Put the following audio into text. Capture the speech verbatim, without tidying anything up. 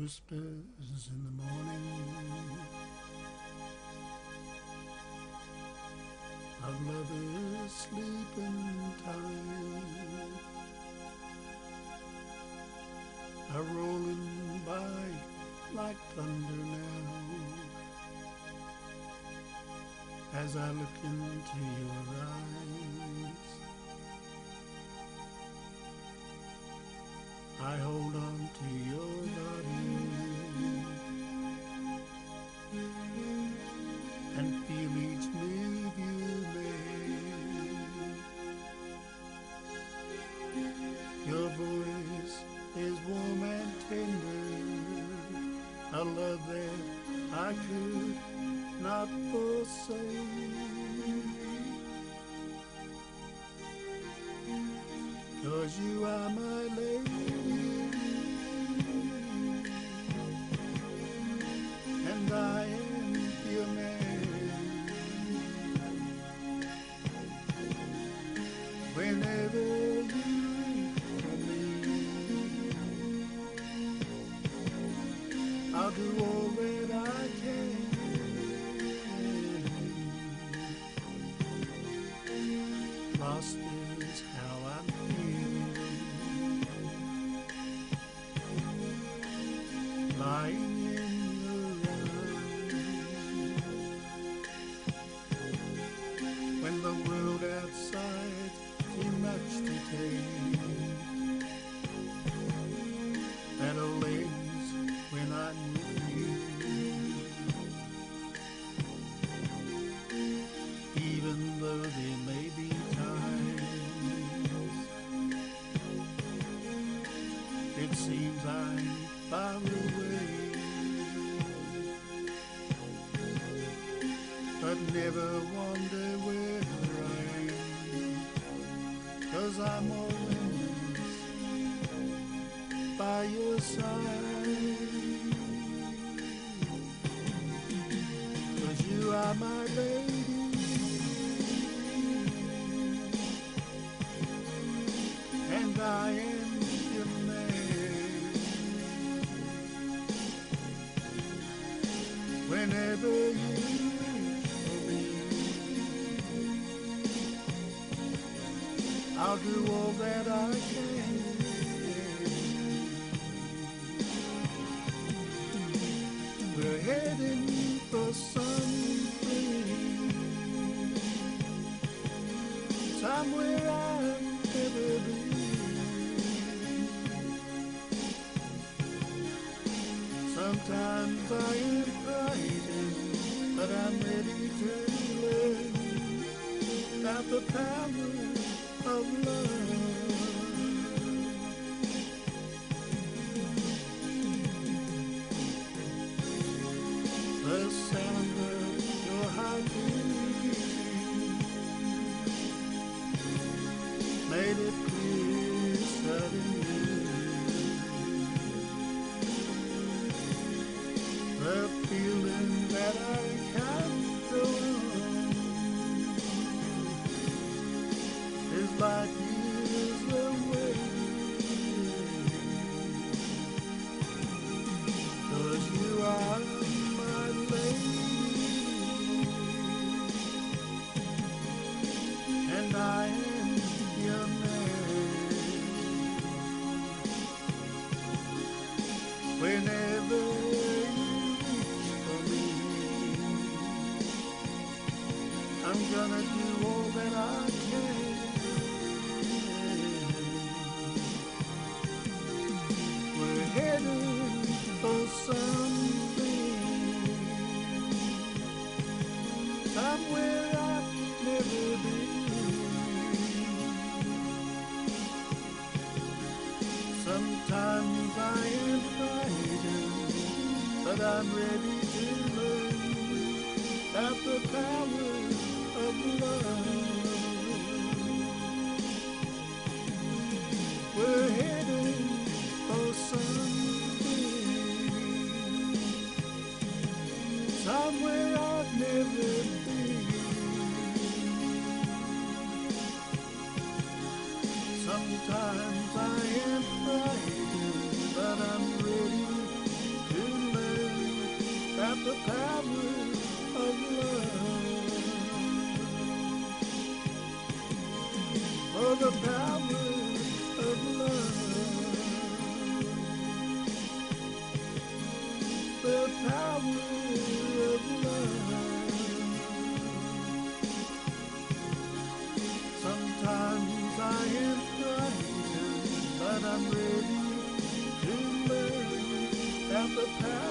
whispers in the morning of lovers sleeping tight are rolling by like thunder now as I look into your eyes. I hold on to your body and feel each move you make. Your voice is warm and tender, a love that I could not forsake. 'Cause you are my lady, and I am your man. Whenever you reach for me, I'll do all that I can. Lost is how I'm feeling, lying in your arms. When the world outside too much to take, that all ends when I'm with you. Even though there may be times it seems I'm far away, but never wonder where I am, 'cause I'm always by your side. 'Cause you are my lady, and I am your man. Whenever you reach for me, I'll do all that I can. We're heading for something, somewhere I've never been. Sometimes I am frightened, but I'm ready to learn about the power of love. The sound of your heart beating made it clear suddenly. The feeling that I can't go on is like years away. 'Cause you are my lady, and I am your man. Whenever I'm gonna do all that I can. We're heading for something, somewhere I've never been. Sometimes I am frightened, but I'm ready to learn about the power of love. We're heading for something, somewhere I've never been. Sometimes I am frightened, but I'm ready at the power of love. For the power of love. The power of love. Sometimes I am frightened, but I'm ready to learn that the power